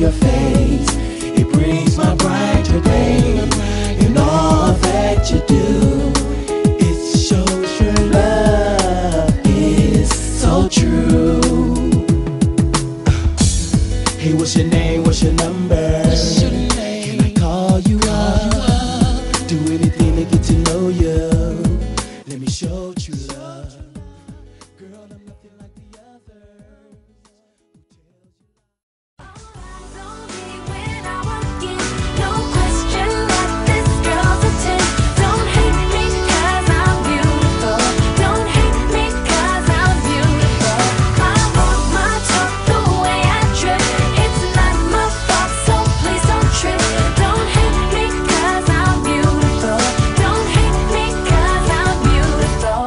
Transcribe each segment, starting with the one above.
your face. It brings my brighter day. In all that you do, it shows your love is so true. Hey, what's your name? What's your number? Can I call you up? Do anything to get to know you. Let me show you love. Girl, I'm nothing like the others. No question that this girl's a 10. Don't hate me 'cause I'm beautiful. Don't hate me 'cause I'm beautiful. I walk my talk the way I trip. It's not my fault, so please don't trip. Don't hate me 'cause I'm beautiful. Don't hate me 'cause I'm beautiful.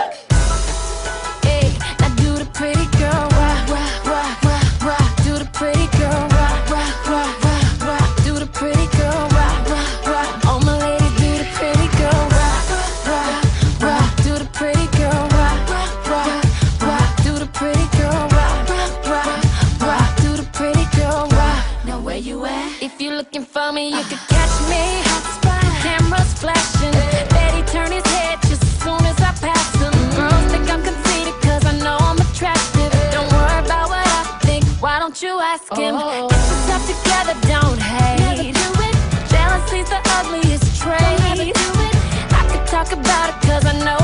Hey, now do the pretty girl rock, rock, rock, rock, rock. Do the pretty girl rock, rock, rock, rock, rock. Do the pretty girl rock, rock, rock. Oh my lady, do the pretty girl rock, rock, rock. Do the pretty girl rock, rock, rock. Do the pretty girl rock, rock, rock. Do the pretty girl rock. Now where you at? If you're looking for me, you could catch me. Cameras flashing, Betty turn his head just as soon as I pass him. Girls think I'm conceited 'cause I know I'm attractive. Don't worry about what I think, why don't you ask him? Get yourself together, don't hate. Jealousy's the ugliest trait. I could talk about it 'cause I know